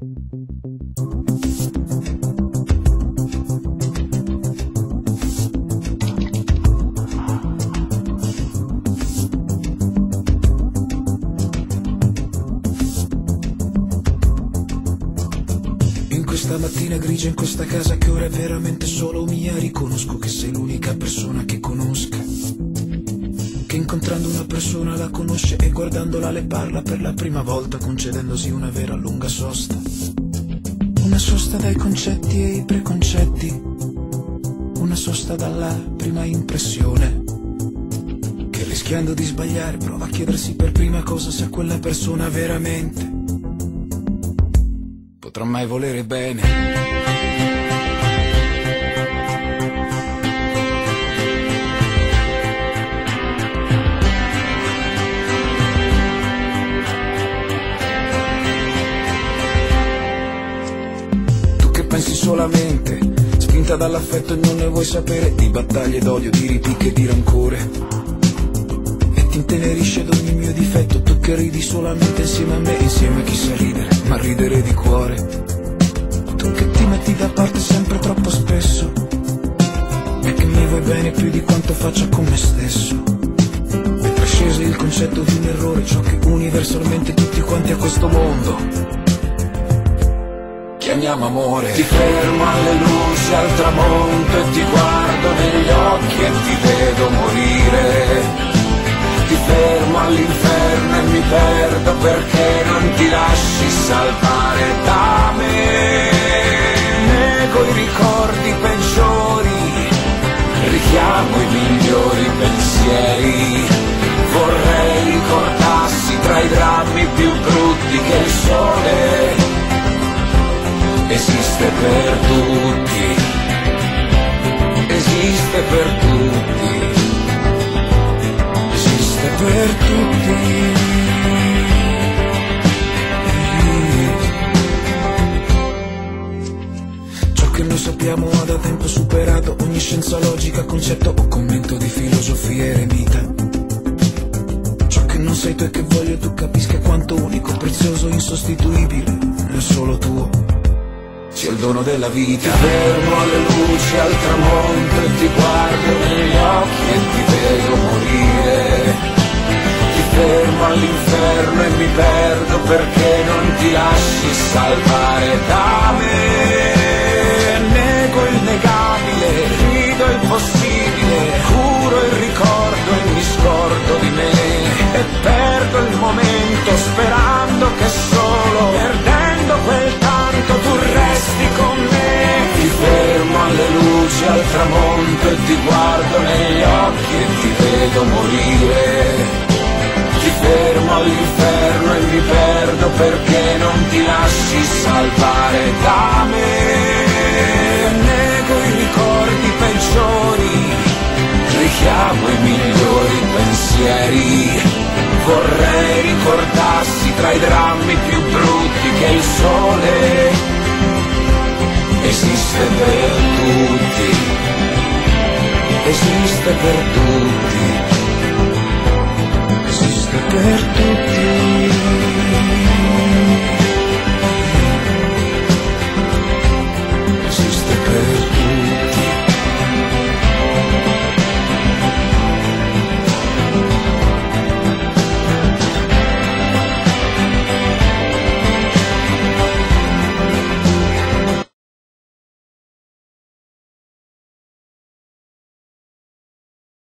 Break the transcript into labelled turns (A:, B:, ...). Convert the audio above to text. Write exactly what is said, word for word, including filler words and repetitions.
A: Questa mattina grigia in questa casa che ora è veramente solo mia, riconosco che sei l'unica persona che conosca, che incontrando una persona la conosce e guardandola le parla per la prima volta, concedendosi una vera lunga sosta. Una sosta dai concetti e i preconcetti, una sosta dalla prima impressione, che rischiando di sbagliare prova a chiedersi per prima cosa sia quella persona veramente potrà mai volere bene. Tu che pensi solamente, spinta dall'affetto e non ne vuoi sapere, di battaglie d'odio, di ripicche e di rancore, e ti intenerisce ad ogni mio difetto. Tu che ridi solamente insieme a me, insieme a chi sa ridere, ma ridere di cuore. Tu che ti metti da parte sempre troppo spesso e che mi vuoi bene più di quanto faccia con me stesso. E prescese il concetto di un errore, ciò che universalmente tutti quanti a questo mondo chiamiamo amore. Ti fermo alle luci al tramonto e ti guardo negli occhi e ti vedo morire. Ti fermo all'inferno e mi perdo perché non ti lasci salvare da me. Nego i ricordi peggiori, richiamo i migliori pensieri. Vorrei ricordassi tra i drammi più brutti che il sole esiste per tutti, esiste per tutti, esiste per tutti. Ciò che noi sappiamo ha da tempo superato ogni scienza logica, concetto o commento di filosofia eremita. Ciò che non sei tu e che voglio tu capisca quanto unico, prezioso, insostituibile è solo tuo, sia il dono della vita. Ti fermo alle luci al tramonto e ti guardo negli occhi e ti vedo morire. Ti fermo all'inferno e mi perdo perché non ti lasci salvare da me. Nego il negabile, grido il possibile, curo il ricordo e mi scordo di me. E perdo il momento sperando che solo perdendo quel tanto tu resti con me. Ti fermo alle luci al tramonto e ti guardo negli occhi e ti vedo morire. Ti fermo all'inferno e mi perdo perché non ti lasci salvare da me. Nego i ricordi peggiori, richiamo i migliori pensieri. Vorrei ricordassi tra i drammi più brutti che il sole esiste per tutti, esiste per tutti, esiste per tutti.